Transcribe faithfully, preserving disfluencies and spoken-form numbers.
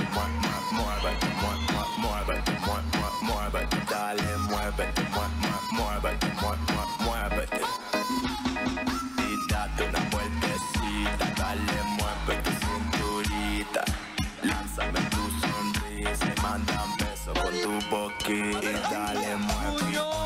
muévete, muévete, muévete, dale, muévete, muévete, muévete, y date una vueltecita, dale, mueve tu cinturita, lánzame tu sonrisa y manda un beso con tu boquita, y dale, mueve.